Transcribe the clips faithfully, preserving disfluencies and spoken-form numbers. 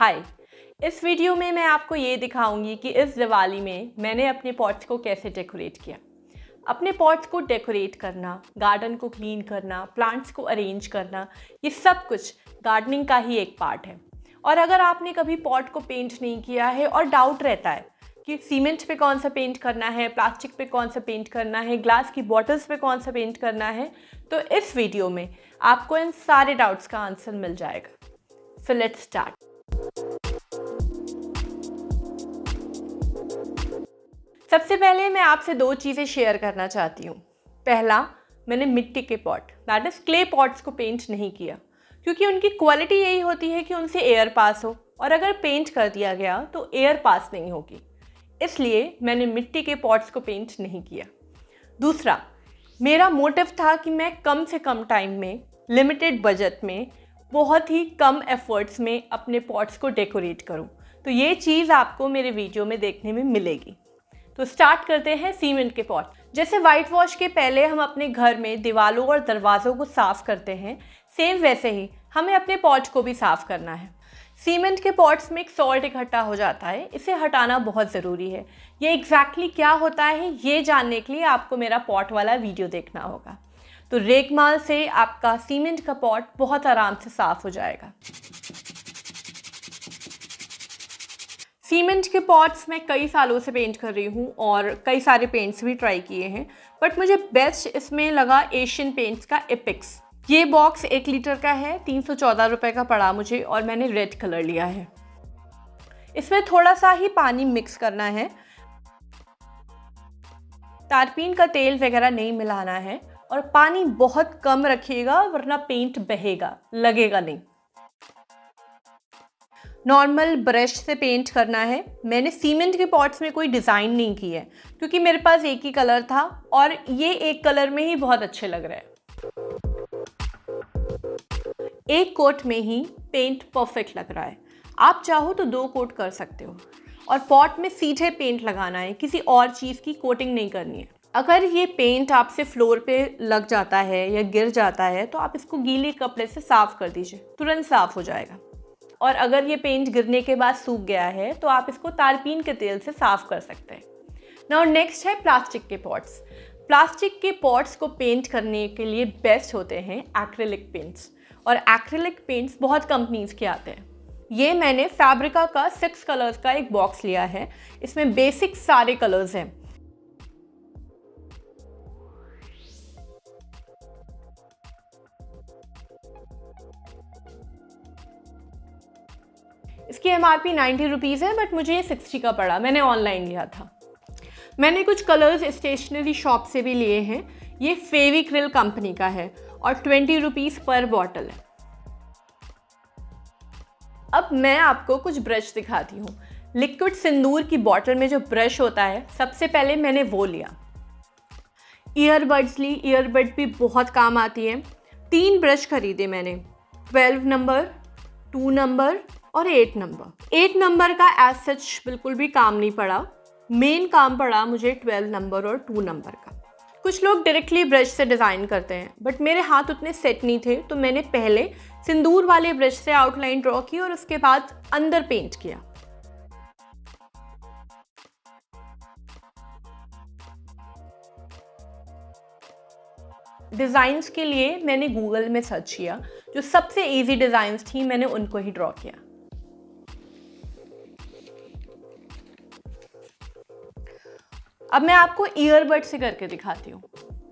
हाय, इस वीडियो में मैं आपको ये दिखाऊंगी कि इस दिवाली में मैंने अपने पॉट्स को कैसे डेकोरेट किया। अपने पॉट्स को डेकोरेट करना, गार्डन को क्लीन करना, प्लांट्स को अरेंज करना, ये सब कुछ गार्डनिंग का ही एक पार्ट है। और अगर आपने कभी पॉट को पेंट नहीं किया है और डाउट रहता है कि सीमेंट पे कौन सा पेंट करना है, प्लास्टिक पे कौन सा पेंट करना है, ग्लास की बॉटल्स पे कौन सा पेंट करना है, तो इस वीडियो में आपको इन सारे डाउट्स का आंसर मिल जाएगा। So let's start. सबसे पहले मैं आपसे दो चीज़ें शेयर करना चाहती हूँ। पहला, मैंने मिट्टी के pot that is clay pots को पेंट नहीं किया, क्योंकि उनकी क्वालिटी यही होती है कि उनसे एयर पास हो, और अगर पेंट कर दिया गया तो एयर पास नहीं होगी, इसलिए मैंने मिट्टी के पॉट्स को पेंट नहीं किया। दूसरा, मेरा मोटिव था कि मैं कम से कम टाइम में, लिमिटेड बजट में, बहुत ही कम एफर्ट्स में अपने पॉट्स को डेकोरेट करूं। तो ये चीज़ आपको मेरे वीडियो में देखने में मिलेगी। तो स्टार्ट करते हैं सीमेंट के पॉट। जैसे वाइट वॉश के पहले हम अपने घर में दीवारों और दरवाज़ों को साफ़ करते हैं, सेम वैसे ही हमें अपने पॉट को भी साफ़ करना है। सीमेंट के पॉट्स में एक सॉल्ट इकट्ठा हो जाता है, इसे हटाना बहुत ज़रूरी है। ये एग्जैक्टली क्या होता है ये जानने के लिए आपको मेरा पॉट वाला वीडियो देखना होगा। तो रेगमाल से आपका सीमेंट का पॉट बहुत आराम से साफ़ हो जाएगा। सीमेंट के पॉट्स मैं कई सालों से पेंट कर रही हूँ और कई सारे पेंट्स भी ट्राई किए हैं, बट मुझे बेस्ट इसमें लगा एशियन पेंट्स का एपिक्स। ये बॉक्स एक लीटर का है, तीन सौ चौदह रुपये का पड़ा मुझे, और मैंने रेड कलर लिया है। इसमें थोड़ा सा ही पानी मिक्स करना है, तारपीन का तेल वगैरह नहीं मिलाना है, और पानी बहुत कम रखिएगा वरना पेंट बहेगा, लगेगा नहीं। नॉर्मल ब्रश से पेंट करना है। मैंने सीमेंट के पॉट्स में कोई डिज़ाइन नहीं की है, क्योंकि मेरे पास एक ही कलर था और ये एक कलर में ही बहुत अच्छे लग रहे हैं। एक कोट में ही पेंट परफेक्ट लग रहा है। आप चाहो तो दो कोट कर सकते हो, और पॉट में सीधे पेंट लगाना है, किसी और चीज़ की कोटिंग नहीं करनी है। अगर ये पेंट आपसे फ्लोर पे लग जाता है या गिर जाता है तो आप इसको गीले कपड़े से साफ़ कर दीजिए, तुरंत साफ़ हो जाएगा। और अगर ये पेंट गिरने के बाद सूख गया है तो आप इसको तारपीन के तेल से साफ़ कर सकते हैं। नाउ नेक्स्ट है प्लास्टिक के पॉट्स। प्लास्टिक के पॉट्स को पेंट करने के लिए बेस्ट होते हैं एक्रिलिक पेंट्स, और एक्रिलिक पेंट्स बहुत कंपनीज़ के आते हैं। ये मैंने फैब्रिका का सिक्स कलर्स का एक बॉक्स लिया है। इसमें बेसिक सारे कलर्स हैं। इसकी M R P ninety rupees है, बट मुझे ये सिक्सटी का पड़ा, मैंने ऑनलाइन लिया था। मैंने कुछ कलर्स स्टेशनरी शॉप से भी लिए हैं। ये फेविक्रिल कंपनी का है और ट्वेंटी रुपीज़ पर बॉटल है। अब मैं आपको कुछ ब्रश दिखाती हूँ। लिक्विड सिंदूर की बॉटल में जो ब्रश होता है, सबसे पहले मैंने वो लिया। ईयरबड्स ली, ईयरबड भी बहुत काम आती है। तीन ब्रश खरीदे मैंने, ट्वेल्व नंबर, टू नंबर और एट नंबर। एट नंबर का एज सच बिल्कुल भी काम नहीं पड़ा। मेन काम पड़ा मुझे ट्वेल्व नंबर और टू नंबर का। कुछ लोग डायरेक्टली ब्रश से डिज़ाइन करते हैं, बट मेरे हाथ उतने सेट नहीं थे, तो मैंने पहले सिंदूर वाले ब्रश से आउटलाइन ड्रॉ की और उसके बाद अंदर पेंट किया। डिज़ाइंस के लिए मैंने गूगल में सर्च किया, जो सबसे इजी डिज़ाइंस थी मैंने उनको ही ड्रॉ किया। अब मैं आपको ईयरबड से करके दिखाती हूँ।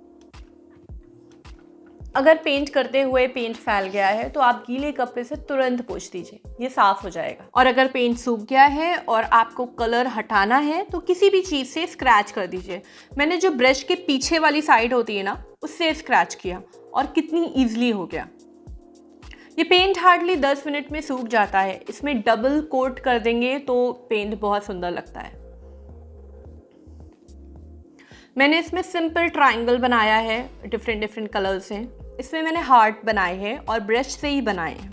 अगर पेंट करते हुए पेंट फैल गया है तो आप गीले कपड़े से तुरंत पोंछ दीजिए, ये साफ़ हो जाएगा। और अगर पेंट सूख गया है और आपको कलर हटाना है तो किसी भी चीज़ से स्क्रैच कर दीजिए। मैंने जो ब्रश के पीछे वाली साइड होती है ना, उससे स्क्रैच किया और कितनी ईजिली हो गया। ये पेंट हार्डली दस मिनट में सूख जाता है। इसमें डबल कोट कर देंगे तो पेंट बहुत सुंदर लगता है। मैंने इसमें सिंपल ट्रायंगल बनाया है, डिफरेंट डिफरेंट कलर्स हैं। इसमें मैंने हार्ट बनाए हैं और ब्रश से ही बनाए हैं।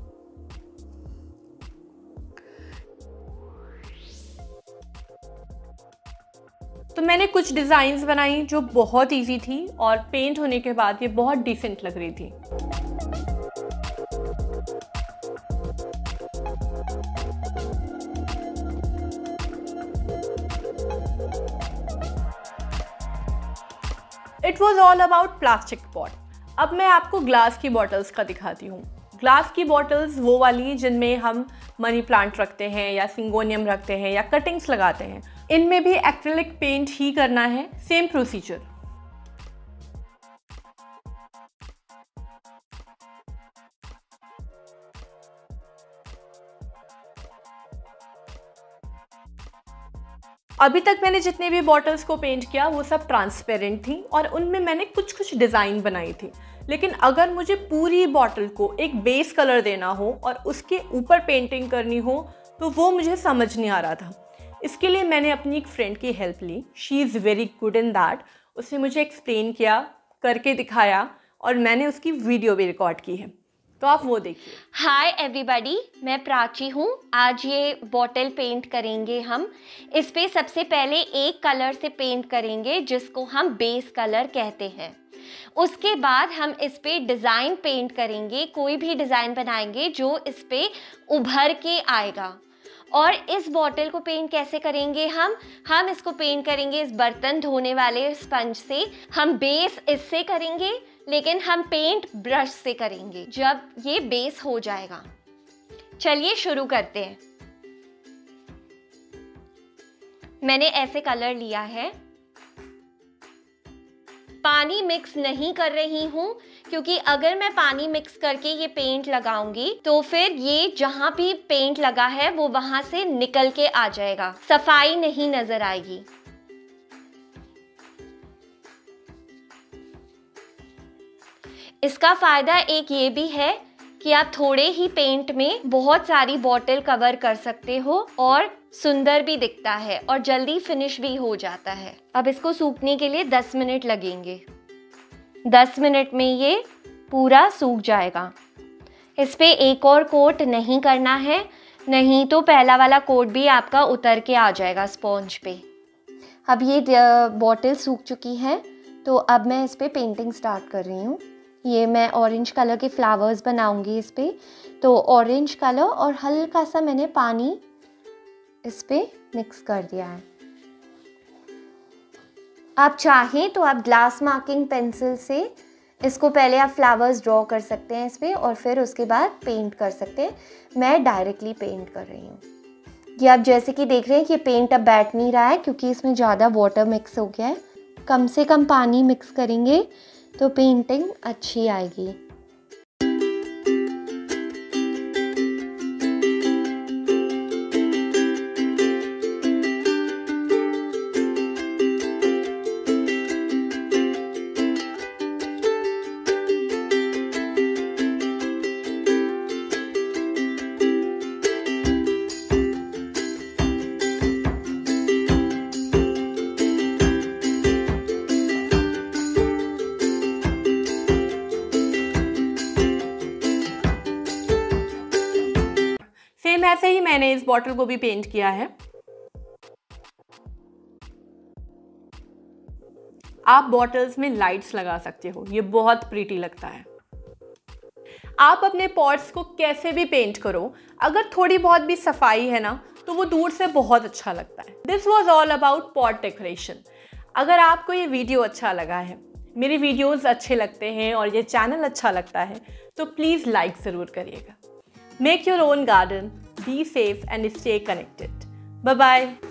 तो मैंने कुछ डिज़ाइंस बनाई जो बहुत इजी थी और पेंट होने के बाद ये बहुत डिसेंट लग रही थी। It was all about plastic pot. अब मैं आपको ग्लास की बॉटल्स का दिखाती हूँ। ग्लास की बॉटल्स वो वाली जिनमें हम मनी प्लांट रखते हैं या सिंगोनियम रखते हैं या कटिंग्स लगाते हैं, इनमें भी एक्रिलिक पेंट ही करना है, सेम प्रोसीजर। अभी तक मैंने जितने भी बॉटल्स को पेंट किया वो सब ट्रांसपेरेंट थी और उनमें मैंने कुछ कुछ डिज़ाइन बनाई थी। लेकिन अगर मुझे पूरी बॉटल को एक बेस कलर देना हो और उसके ऊपर पेंटिंग करनी हो तो वो मुझे समझ नहीं आ रहा था। इसके लिए मैंने अपनी एक फ्रेंड की हेल्प ली। She is very good in that. उसने मुझे एक्सप्लेन किया, करके दिखाया और मैंने उसकी वीडियो भी रिकॉर्ड की है, तो आप वो देखिए। हाय एवरीबॉडी, मैं प्राची हूँ। आज ये बॉटल पेंट करेंगे हम। इस पे सबसे पहले एक कलर से पेंट करेंगे जिसको हम बेस कलर कहते हैं। उसके बाद हम इस पे डिज़ाइन पेंट करेंगे, कोई भी डिज़ाइन बनाएंगे जो इस पे उभर के आएगा। और इस बॉटल को पेंट कैसे करेंगे हम हम इसको पेंट करेंगे इस बर्तन धोने वाले स्पंज से। हम बेस इससे करेंगे लेकिन हम पेंट ब्रश से करेंगे जब ये बेस हो जाएगा। चलिए शुरू करते हैं। मैंने ऐसे कलर लिया है। पानी मिक्स नहीं कर रही हूँ क्योंकि अगर मैं पानी मिक्स करके ये पेंट लगाऊंगी तो फिर ये जहाँ भी पेंट लगा है वो वहां से निकल के आ जाएगा, सफाई नहीं नजर आएगी। इसका फ़ायदा एक ये भी है कि आप थोड़े ही पेंट में बहुत सारी बॉटल कवर कर सकते हो और सुंदर भी दिखता है और जल्दी फिनिश भी हो जाता है। अब इसको सूखने के लिए दस मिनट लगेंगे। दस मिनट में ये पूरा सूख जाएगा। इस पे एक और कोट नहीं करना है, नहीं तो पहला वाला कोट भी आपका उतर के आ जाएगा स्पॉन्ज पे। अब ये बॉटल सूख चुकी है तो अब मैं इस पे पेंटिंग स्टार्ट कर रही हूँ। ये मैं ऑरेंज कलर के फ्लावर्स बनाऊंगी इस पे। तो ऑरेंज कलर और हल्का सा मैंने पानी इस पे मिक्स कर दिया है। आप चाहें तो आप ग्लास मार्किंग पेंसिल से इसको पहले आप फ्लावर्स ड्रॉ कर सकते हैं इस पे और फिर उसके बाद पेंट कर सकते हैं। मैं डायरेक्टली पेंट कर रही हूँ। ये आप जैसे कि देख रहे हैं कि पेंट अब बैठ नहीं रहा है क्योंकि इसमें ज़्यादा वाटर मिक्स हो गया है। कम से कम पानी मिक्स करेंगे तो पेंटिंग अच्छी आएगी। सेम ऐसे ही मैंने इस बॉटल को भी पेंट किया है। आप बॉटल्स में लाइट्स लगा सकते हो, ये बहुत प्रीटी लगता है। आप अपने पॉट्स को कैसे भी पेंट करो, अगर थोड़ी बहुत भी सफाई है ना तो वो दूर से बहुत अच्छा लगता है। This was all about pot decoration. अगर आपको ये वीडियो अच्छा लगा है, मेरे वीडियोज़ अच्छे लगते हैं और ये चैनल अच्छा लगता है तो प्लीज़ लाइक ज़रूर करिएगा। Make your own garden, be safe and stay connected. Bye-bye.